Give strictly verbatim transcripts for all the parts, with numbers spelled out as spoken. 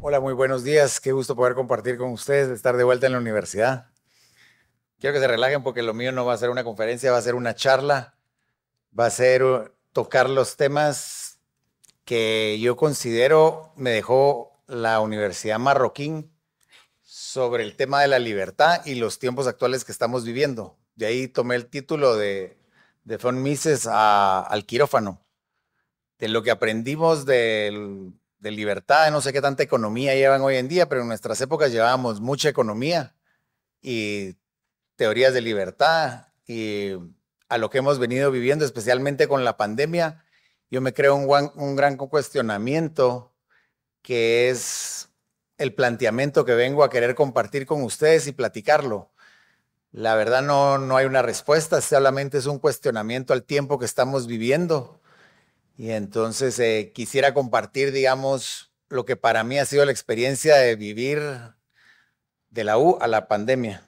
Hola, muy buenos días. Qué gusto poder compartir con ustedes, estar de vuelta en la universidad. Quiero que se relajen porque lo mío no va a ser una conferencia, va a ser una charla. Va a ser uh, tocar los temas que yo considero me dejó la Universidad Marroquín sobre el tema de la libertad y los tiempos actuales que estamos viviendo. De ahí tomé el título de, de Von Mises a, al quirófano, de lo que aprendimos del, de libertad, no sé qué tanta economía llevan hoy en día, pero en nuestras épocas llevábamos mucha economía y teorías de libertad y a lo que hemos venido viviendo, especialmente con la pandemia, yo me creo un, gran, un gran cuestionamiento que es el planteamiento que vengo a querer compartir con ustedes y platicarlo. La verdad no, no hay una respuesta, solamente es un cuestionamiento al tiempo que estamos viviendo. Y entonces eh, quisiera compartir, digamos, lo que para mí ha sido la experiencia de vivir de la U a la pandemia.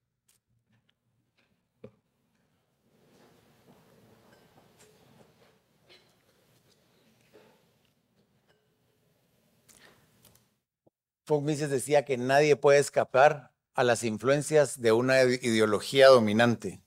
Von Mises decía que nadie puede escapar a las influencias de una ideología dominante.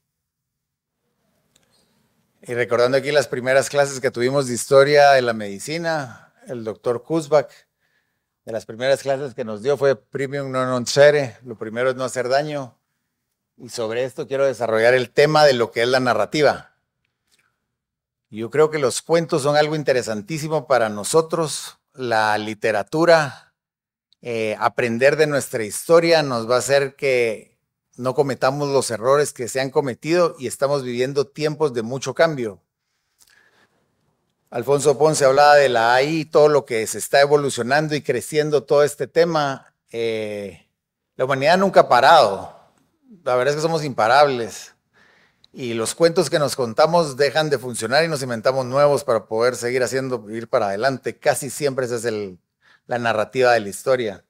Y recordando aquí las primeras clases que tuvimos de historia de la medicina, el doctor Kuzbach, de las primeras clases que nos dio fue Primum non nocere, lo primero es no hacer daño. Y sobre esto quiero desarrollar el tema de lo que es la narrativa. Yo creo que los cuentos son algo interesantísimo para nosotros. La literatura, eh, aprender de nuestra historia nos va a hacer que no cometamos los errores que se han cometido y estamos viviendo tiempos de mucho cambio. Alfonso Ponce hablaba de la A I, todo lo que se está evolucionando y creciendo, todo este tema. Eh, la humanidad nunca ha parado. La verdad es que somos imparables. Y los cuentos que nos contamos dejan de funcionar y nos inventamos nuevos para poder seguir haciendo, ir para adelante. Casi siempre esa es el, la narrativa de la historia.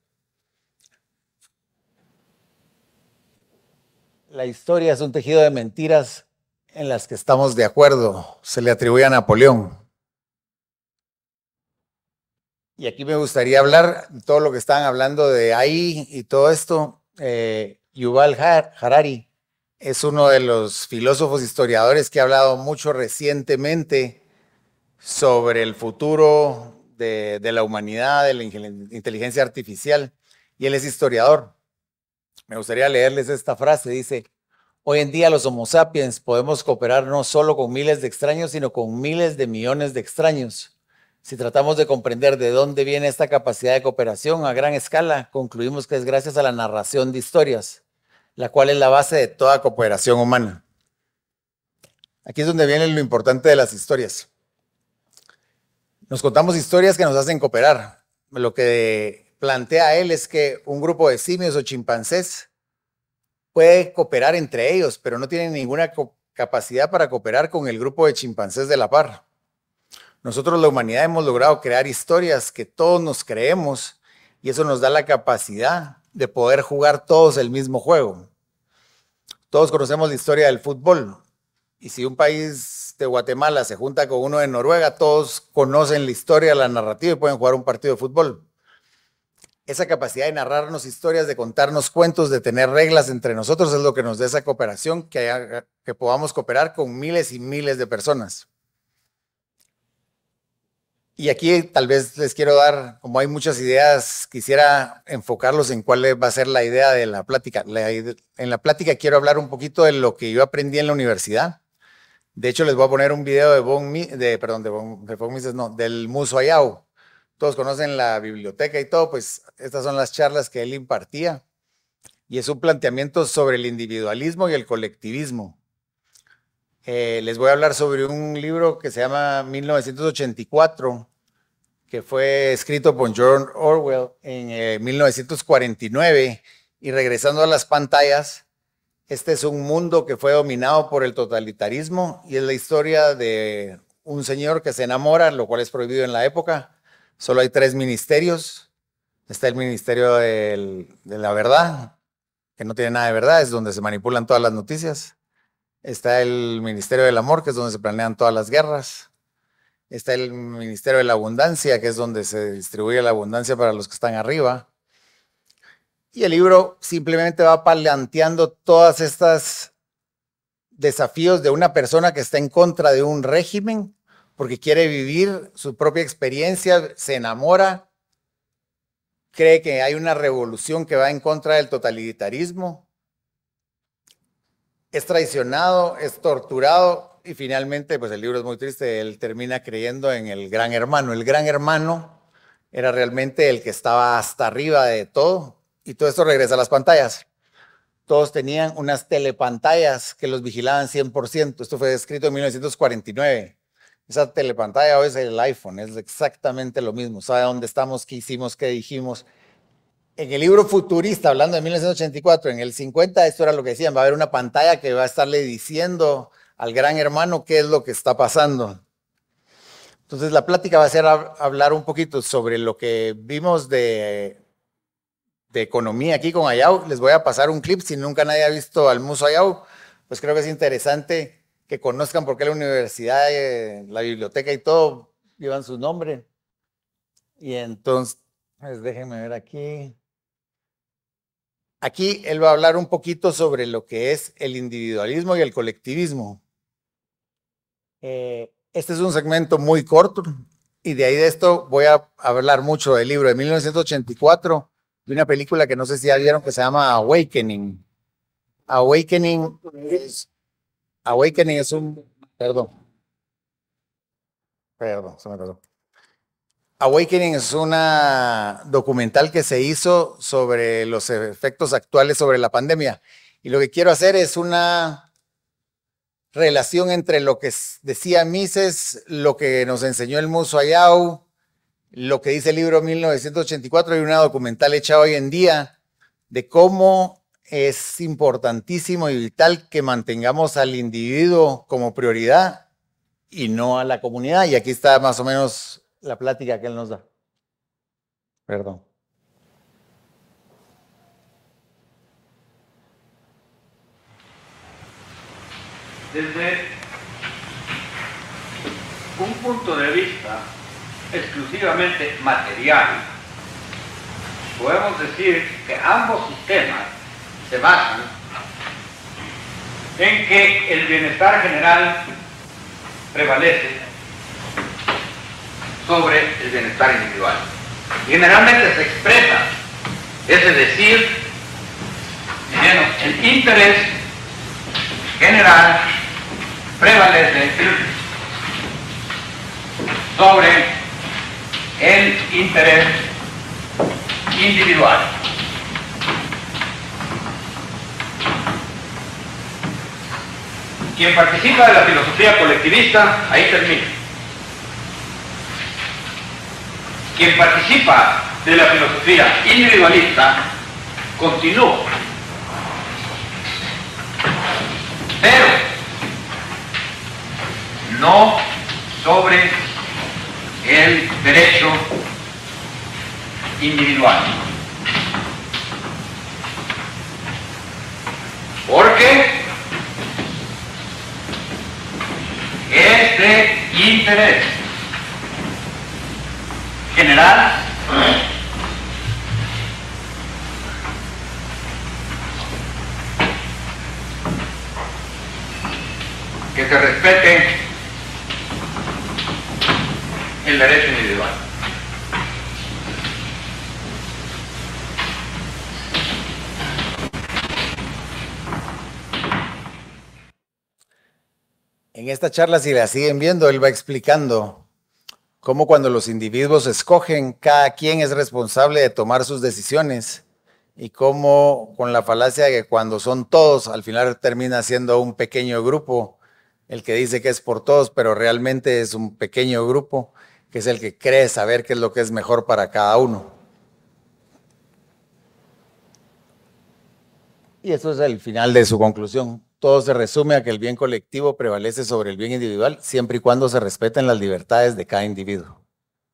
La historia es un tejido de mentiras en las que estamos de acuerdo. Se le atribuye a Napoleón. Y aquí me gustaría hablar de todo lo que estaban hablando de ahí y todo esto. Eh, Yuval Harari es uno de los filósofos historiadores que ha hablado mucho recientemente sobre el futuro de, de la humanidad, de la inteligencia artificial, y él es historiador. Me gustaría leerles esta frase, dice: hoy en día los Homo sapiens podemos cooperar no solo con miles de extraños, sino con miles de millones de extraños. Si tratamos de comprender de dónde viene esta capacidad de cooperación a gran escala, concluimos que es gracias a la narración de historias, la cual es la base de toda cooperación humana. Aquí es donde viene lo importante de las historias. Nos contamos historias que nos hacen cooperar. Lo que plantea él es que un grupo de simios o chimpancés puede cooperar entre ellos, pero no tienen ninguna capacidad para cooperar con el grupo de chimpancés de la par. Nosotros, la humanidad, hemos logrado crear historias que todos nos creemos y eso nos da la capacidad de poder jugar todos el mismo juego. Todos conocemos la historia del fútbol y si un país de Guatemala se junta con uno de Noruega, todos conocen la historia, la narrativa y pueden jugar un partido de fútbol. Esa capacidad de narrarnos historias, de contarnos cuentos, de tener reglas entre nosotros es lo que nos da esa cooperación, que, haga, que podamos cooperar con miles y miles de personas. Y aquí tal vez les quiero dar, como hay muchas ideas, quisiera enfocarlos en cuál va a ser la idea de la plática. La, en la plática quiero hablar un poquito de lo que yo aprendí en la universidad. De hecho, les voy a poner un video de Von de, perdón, de Von, de Von Mises, no, del Muso Ayau. Todos conocen la biblioteca y todo, pues estas son las charlas que él impartía. Y es un planteamiento sobre el individualismo y el colectivismo. Eh, les voy a hablar sobre un libro que se llama mil novecientos ochenta y cuatro, que fue escrito por George Orwell en eh, mil novecientos cuarenta y nueve. Y regresando a las pantallas, este es un mundo que fue dominado por el totalitarismo y es la historia de un señor que se enamora, lo cual es prohibido en la época. Solo hay tres ministerios. Está el Ministerio del, de la Verdad, que no tiene nada de verdad, es donde se manipulan todas las noticias. Está el Ministerio del Amor, que es donde se planean todas las guerras. está el Ministerio de la Abundancia, que es donde se distribuye la abundancia para los que están arriba. Y el libro simplemente va planteando todas estas desafíos de una persona que está en contra de un régimen porque quiere vivir su propia experiencia, se enamora, cree que hay una revolución que va en contra del totalitarismo, es traicionado, es torturado y finalmente, pues el libro es muy triste, él termina creyendo en el gran hermano. El gran hermano era realmente el que estaba hasta arriba de todo y todo esto regresa a las pantallas. Todos tenían unas telepantallas que los vigilaban cien por ciento. Esto fue escrito en mil novecientos cuarenta y nueve. Esa telepantalla hoy es el iPhone, es exactamente lo mismo. Sabe dónde estamos, qué hicimos, qué dijimos. En el libro futurista, hablando de mil novecientos ochenta y cuatro, en el cincuenta, esto era lo que decían, va a haber una pantalla que va a estarle diciendo al gran hermano qué es lo que está pasando. Entonces la plática va a ser a hablar un poquito sobre lo que vimos de, de economía aquí con Ayau. Les voy a pasar un clip, si nunca nadie ha visto al Muso Ayau, pues creo que es interesante que conozcan por qué la universidad, eh, la biblioteca y todo llevan su nombre. Y entonces, pues déjenme ver aquí. Aquí él va a hablar un poquito sobre lo que es el individualismo y el colectivismo. Eh, este es un segmento muy corto y de ahí de esto voy a hablar mucho del libro de mil novecientos ochenta y cuatro, de una película que no sé si ya vieron que se llama Awakening. Awakening es, Awakening es un, perdón, perdón, se me pasó. Awakening es una documental que se hizo sobre los efectos actuales sobre la pandemia. Y lo que quiero hacer es una relación entre lo que decía Mises, lo que nos enseñó el Muso Ayau, lo que dice el libro mil novecientos ochenta y cuatro y una documental hecha hoy en día de cómo es importantísimo y vital que mantengamos al individuo como prioridad y no a la comunidad. Y aquí está más o menos la plática que él nos da. Perdón. Desde un punto de vista exclusivamente material, podemos decir que ambos sistemas se basan en que el bienestar general prevalece sobre el bienestar individual. Generalmente se expresa, es decir, el interés general prevalece sobre el interés individual. Quien participa de la filosofía colectivista, ahí termina. Quien participa de la filosofía individualista, continúa. Pero no sobre el derecho individual. Porque es de interés general que se respete el derecho individual. En esta charla, si la siguen viendo, él va explicando cómo cuando los individuos escogen, cada quien es responsable de tomar sus decisiones y cómo con la falacia de que cuando son todos, al final termina siendo un pequeño grupo el que dice que es por todos, pero realmente es un pequeño grupo que es el que cree saber qué es lo que es mejor para cada uno. Y eso es el final de su conclusión. Todo se resume a que el bien colectivo prevalece sobre el bien individual siempre y cuando se respeten las libertades de cada individuo.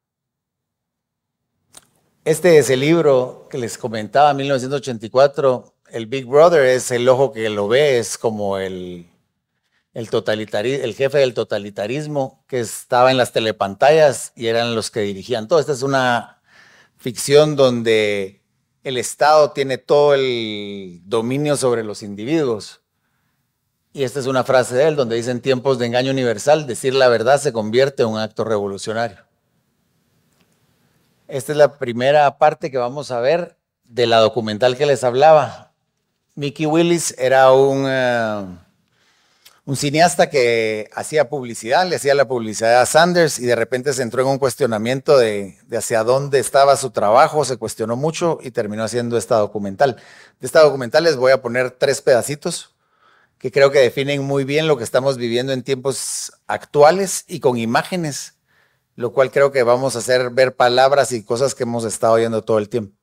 Este es el libro que les comentaba, mil novecientos ochenta y cuatro. El Big Brother es el ojo que lo ve, es como el, el, totalitari- el jefe del totalitarismo que estaba en las telepantallas y eran los que dirigían todo. Esta es una ficción donde el Estado tiene todo el dominio sobre los individuos. Y esta es una frase de él donde dice: en tiempos de engaño universal, decir la verdad se convierte en un acto revolucionario. Esta es la primera parte que vamos a ver de la documental que les hablaba. Mickey Willis era un, uh, un cineasta que hacía publicidad, le hacía la publicidad a Sanders y de repente se entró en un cuestionamiento de, de hacia dónde estaba su trabajo, se cuestionó mucho y terminó haciendo esta documental. De esta documental les voy a poner tres pedacitos que creo que definen muy bien lo que estamos viviendo en tiempos actuales y con imágenes, lo cual creo que vamos a hacer ver palabras y cosas que hemos estado oyendo todo el tiempo.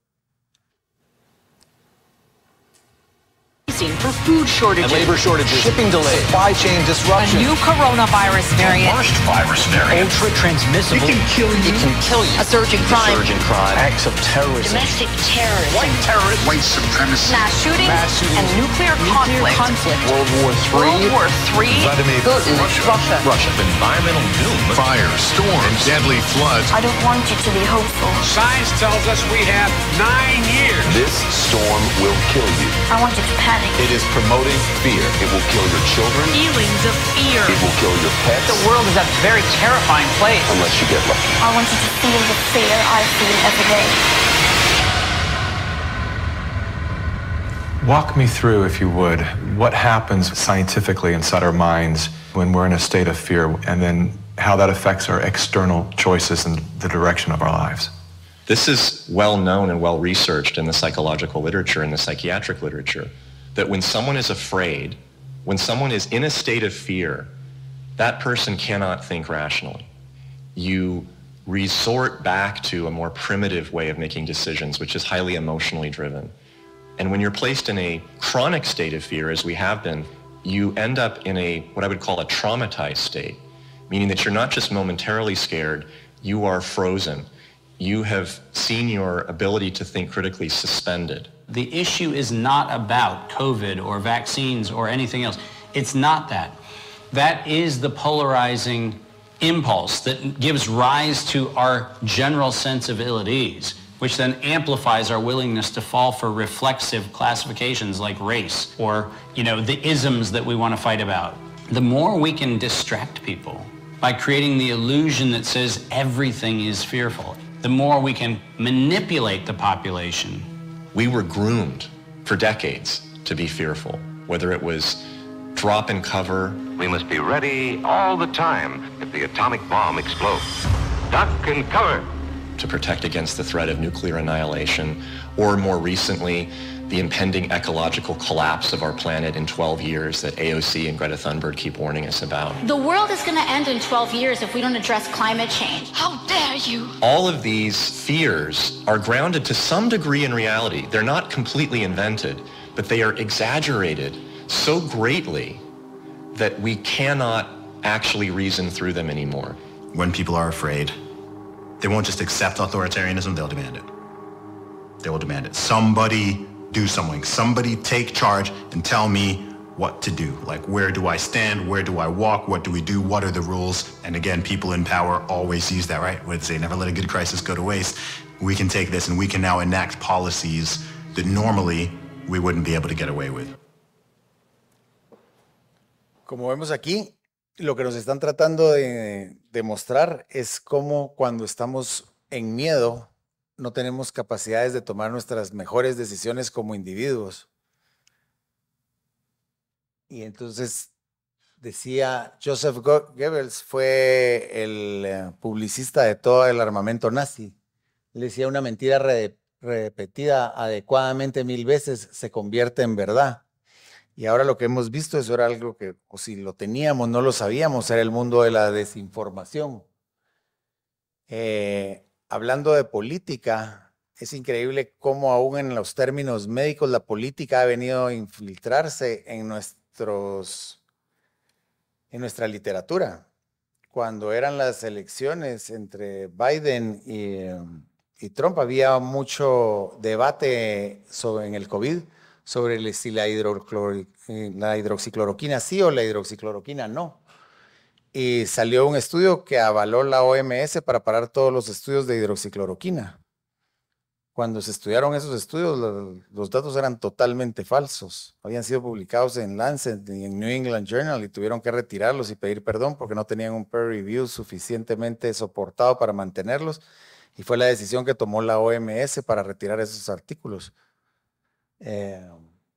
For food shortages, and labor shortages, shipping delays, supply chain disruption, a new coronavirus variant, the worst virus variant, ultra transmissible, it can kill you, it can kill you, a surge in crime, a surge in crime, acts of terrorism, domestic terrorism, white terrorism, white supremacy, mass shootings, mass shootings, and nuclear, nuclear conflict, conflict, World War Three, World War Three, Vladimir Putin, Russia, Russia, Russia, environmental doom, fire, storms, and deadly floods. I don't want you to be hopeful. Science tells us we have nine years. This storm will kill you. I want you to panic. It is promoting fear. It will kill your children. Feelings of fear. It will kill your pets. The world is a very terrifying place. Unless you get lucky. I want you to feel the fear I feel every day. Walk me through, if you would, what happens scientifically inside our minds when we're in a state of fear, and then how that affects our external choices and the direction of our lives. This is well known and well researched in the psychological literature and the psychiatric literature, that when someone is afraid, when someone is in a state of fear, that person cannot think rationally. You resort back to a more primitive way of making decisions, which is highly emotionally driven. And when you're placed in a chronic state of fear, as we have been, you end up in a, what I would call a traumatized state, meaning that you're not just momentarily scared, you are frozen. You have seen your ability to think critically suspended. The issue is not about COVID or vaccines or anything else. It's not that. That is the polarizing impulse that gives rise to our general sense of ill at ease, which then amplifies our willingness to fall for reflexive classifications like race or, you know, the isms that we want to fight about. The more we can distract people by creating the illusion that says everything is fearful, the more we can manipulate the population. We were groomed for decades to be fearful, whether it was drop and cover. We must be ready all the time if the atomic bomb explodes. Duck and cover. To protect against the threat of nuclear annihilation, or more recently, the impending ecological collapse of our planet in twelve years that A O C and Greta Thunberg keep warning us about. The world is going to end in twelve years if we don't address climate change. How dare you? All of these fears are grounded to some degree in reality. They're not completely invented, but they are exaggerated so greatly that we cannot actually reason through them anymore. When people are afraid, they won't just accept authoritarianism, they'll demand it. They will demand it. Somebody do something. Somebody take charge and tell me what to do. Like, where do I stand? Where do I walk? What do we do? What are the rules? And again, people in power always use that, right? Would say, never let a good crisis go to waste. We can take this and we can now enact policies that normally we wouldn't be able to get away with. Como vemos aquí, lo que nos están tratando de demostrar es cómo cuando estamos en miedo no tenemos capacidades de tomar nuestras mejores decisiones como individuos. Y entonces decía Joseph Goebbels, fue el uh, publicista de todo el armamento nazi. Le decía: una mentira re repetida adecuadamente mil veces se convierte en verdad. Y ahora lo que hemos visto, eso era algo que, o si lo teníamos, no lo sabíamos, era el mundo de la desinformación. Eh, hablando de política, es increíble cómo aún en los términos médicos la política ha venido a infiltrarse en, nuestros, en nuestra literatura. Cuando eran las elecciones entre Biden y, y Trump, había mucho debate sobre, en el COVID sobre si la, hidroclor, la hidroxicloroquina sí o la hidroxicloroquina no. Y salió un estudio que avaló la O M S para parar todos los estudios de hidroxicloroquina. Cuando se estudiaron esos estudios, los, los datos eran totalmente falsos. Habían sido publicados en Lancet y en New England Journal y tuvieron que retirarlos y pedir perdón porque no tenían un peer review suficientemente soportado para mantenerlos. Y fue la decisión que tomó la O M S para retirar esos artículos. Eh,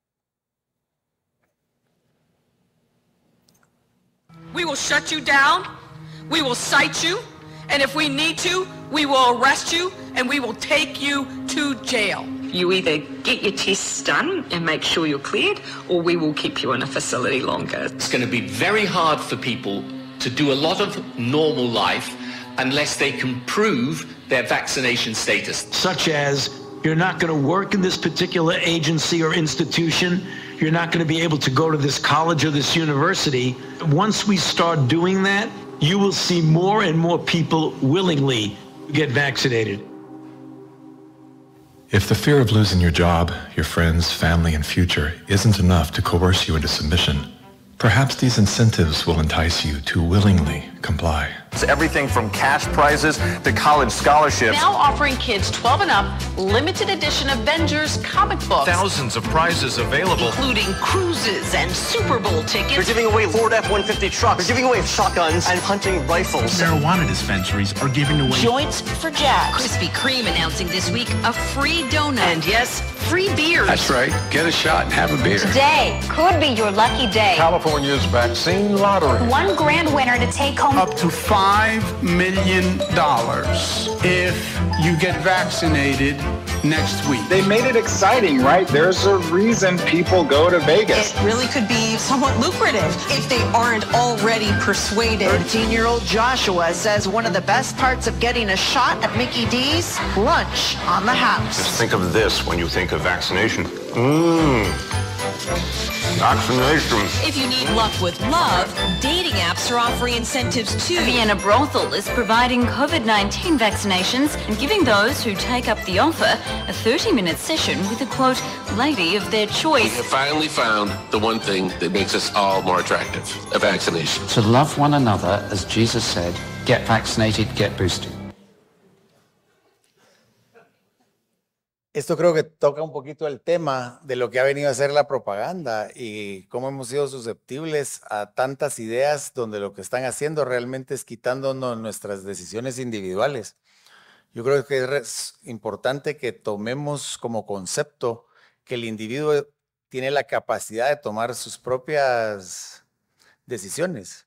We will shut you down, we will cite you, and if we need to, we will arrest you and we will take you to jail. You either get your tests done and make sure you're cleared, or we will keep you in a facility longer. It's going to be very hard for people to do a lot of normal life unless they can prove their vaccination status. Such as, you're not going to work in this particular agency or institution. You're not going to be able to go to this college or this university. Once we start doing that, you will see more and more people willingly get vaccinated. If the fear of losing your job, your friends, family, and future isn't enough to coerce you into submission, perhaps these incentives will entice you to willingly comply. It's everything from cash prizes to college scholarships. Now offering kids twelve and up limited edition Avengers comic books. Thousands of prizes available. Including cruises and Super Bowl tickets. They're giving away Ford F one fifty trucks. They're giving away shotguns and hunting rifles. Marijuana dispensaries are giving away joints for Jack. Krispy Kreme announcing this week a free donut. And yes, free beers. That's right. Get a shot and have a beer. Today could be your lucky day. California's vaccine lottery. One grand winner to take home up to five million dollars if you get vaccinated next week. They made it exciting, right? There's a reason people go to Vegas. It really could be somewhat lucrative if they aren't already persuaded. thirteen-year-old Joshua says one of the best parts of getting a shot at Mickey D's, lunch on the house. Just think of this when you think of vaccination. Mmm. Vaccination. If you need luck with love, dating apps are offering incentives too. Vienna Brothel is providing COVID nineteen vaccinations and giving those who take up the offer a thirty-minute session with a, quote, lady of their choice. We have finally found the one thing that makes us all more attractive, a vaccination. To love one another, as Jesus said, get vaccinated, get boosted. Esto creo que toca un poquito el tema de lo que ha venido a ser la propaganda y cómo hemos sido susceptibles a tantas ideas donde lo que están haciendo realmente es quitándonos nuestras decisiones individuales. Yo creo que es importante que tomemos como concepto que el individuo tiene la capacidad de tomar sus propias decisiones.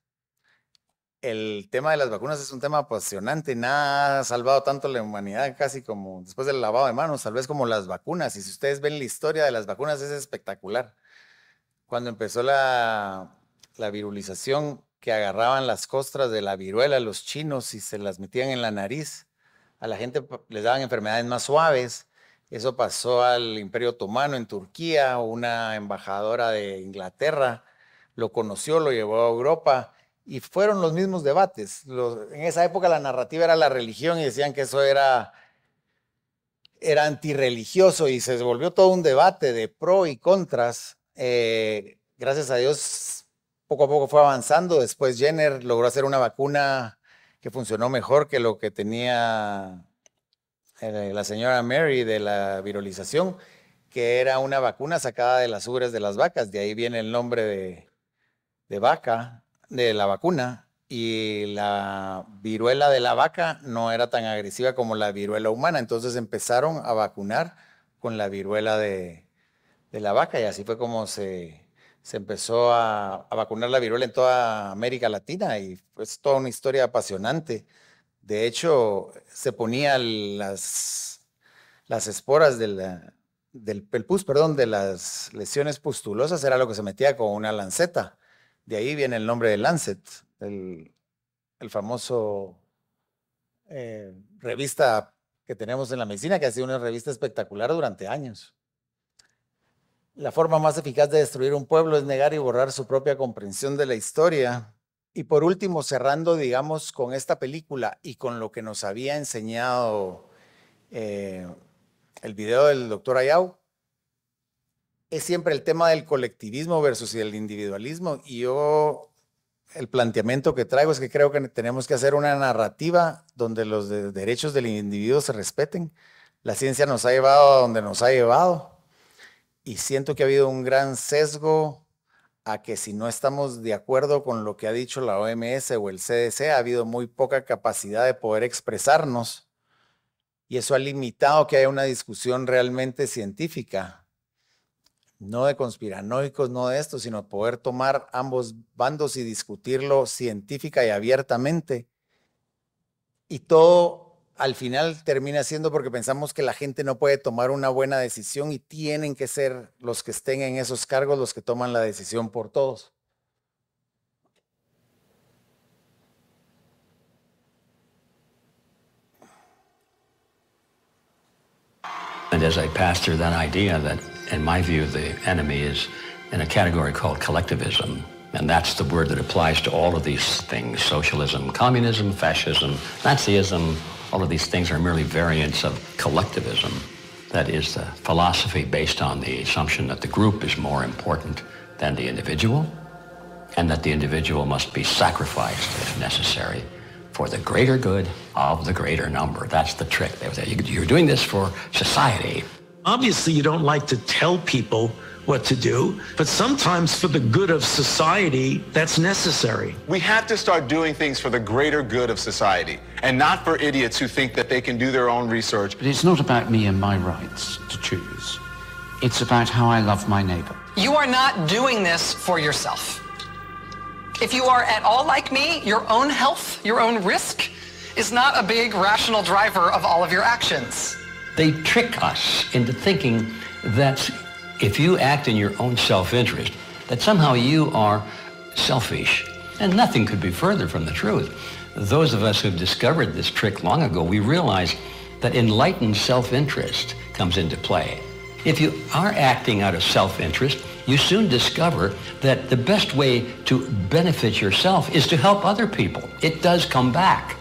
El tema de las vacunas es un tema apasionante. Nada ha salvado tanto la humanidad casi como después del lavado de manos, tal vez como las vacunas. Y si ustedes ven la historia de las vacunas es espectacular. Cuando empezó la, la virulización, que agarraban las costras de la viruela los chinos y se las metían en la nariz, a la gente les daban enfermedades más suaves. Eso pasó al Imperio Otomano en Turquía. Una embajadora de Inglaterra lo conoció, lo llevó a Europa. Y fueron los mismos debates. Los, en esa época la narrativa era la religión y decían que eso era, era antirreligioso y se volvió todo un debate de pro y contras. Eh, gracias a Dios, poco a poco fue avanzando. Después Jenner logró hacer una vacuna que funcionó mejor que lo que tenía eh, la señora Mary de la virulización, que era una vacuna sacada de las ubres de las vacas. De ahí viene el nombre de, de vaca, de la vacuna, y la viruela de la vaca no era tan agresiva como la viruela humana, entonces empezaron a vacunar con la viruela de, de la vaca y así fue como se, se empezó a, a vacunar la viruela en toda América Latina y es toda una historia apasionante. De hecho, se ponían las, las esporas de la, del el pus, perdón, de las lesiones pustulosas, era lo que se metía con una lanceta. De ahí viene el nombre de Lancet, el, el famoso eh, revista que tenemos en la medicina, que ha sido una revista espectacular durante años. La forma más eficaz de destruir un pueblo es negar y borrar su propia comprensión de la historia. Y por último, cerrando, digamos, con esta película y con lo que nos había enseñado eh, el video del doctor Ayau, es siempre el tema del colectivismo versus el individualismo. Y yo, el planteamiento que traigo es que creo que tenemos que hacer una narrativa donde los de derechos del individuo se respeten. La ciencia nos ha llevado a donde nos ha llevado y siento que ha habido un gran sesgo a que si no estamos de acuerdo con lo que ha dicho la O M S o el C D C, ha habido muy poca capacidad de poder expresarnos y eso ha limitado que haya una discusión realmente científica, no de conspiranoicos, no de esto, sino poder tomar ambos bandos y discutirlo científica y abiertamente. Y todo al final termina siendo porque pensamos que la gente no puede tomar una buena decisión y tienen que ser los que estén en esos cargos los que toman la decisión por todos. And as I passed through that idea that, in my view, the enemy is in a category called collectivism. And that's the word that applies to all of these things: socialism, communism, fascism, Nazism. All of these things are merely variants of collectivism. That is the philosophy based on the assumption that the group is more important than the individual, and that the individual must be sacrificed, if necessary, for the greater good of the greater number. That's the trick. You're doing this for society. Obviously, you don't like to tell people what to do, but sometimes for the good of society, that's necessary. We have to start doing things for the greater good of society, and not for idiots who think that they can do their own research. But it's not about me and my rights to choose. It's about how I love my neighbor. You are not doing this for yourself. If you are at all like me, your own health, your own risk, is not a big rational driver of all of your actions. They trick us into thinking that if you act in your own self-interest, that somehow you are selfish. And nothing could be further from the truth. Those of us who've discovered this trick long ago, we realize that enlightened self-interest comes into play. If you are acting out of self-interest, you soon discover that the best way to benefit yourself is to help other people. It does come back.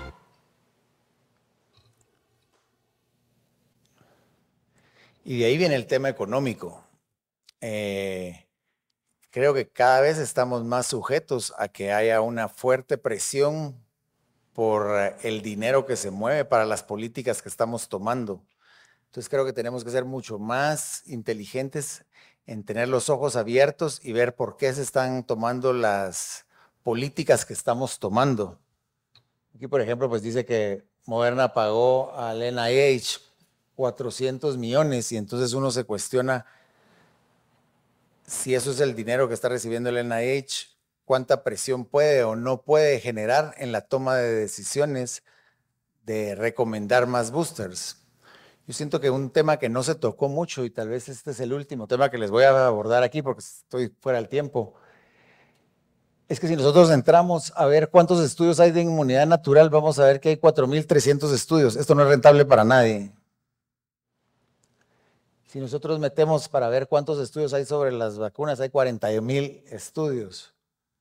Y de ahí viene el tema económico. Eh, creo que cada vez estamos más sujetos a que haya una fuerte presión por el dinero que se mueve para las políticas que estamos tomando. Entonces creo que tenemos que ser mucho más inteligentes en tener los ojos abiertos y ver por qué se están tomando las políticas que estamos tomando. Aquí, por ejemplo, pues dice que Moderna pagó al N I H cuatrocientos millones y entonces uno se cuestiona si eso es el dinero que está recibiendo el N I H, cuánta presión puede o no puede generar en la toma de decisiones de recomendar más boosters. Yo siento que un tema que no se tocó mucho, y tal vez este es el último tema que les voy a abordar aquí porque estoy fuera del tiempo, es que si nosotros entramos a ver cuántos estudios hay de inmunidad natural, vamos a ver que hay cuatro mil trescientos estudios. Esto no es rentable para nadie. Si nosotros metemos para ver cuántos estudios hay sobre las vacunas, hay cuarenta mil estudios.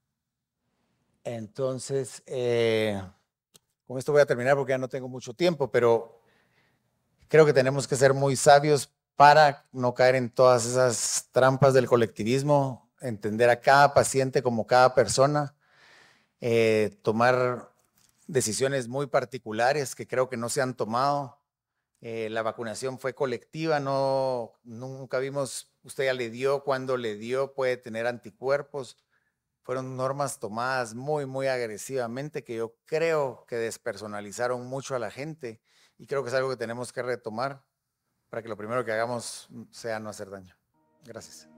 Entonces, eh, con esto voy a terminar porque ya no tengo mucho tiempo, pero creo que tenemos que ser muy sabios para no caer en todas esas trampas del colectivismo, entender a cada paciente como cada persona, eh, tomar decisiones muy particulares que creo que no se han tomado. Eh, la vacunación fue colectiva, no, nunca vimos, usted ya le dio, cuando le dio, puede tener anticuerpos. Fueron normas tomadas muy, muy agresivamente que yo creo que despersonalizaron mucho a la gente y creo que es algo que tenemos que retomar para que lo primero que hagamos sea no hacer daño. Gracias.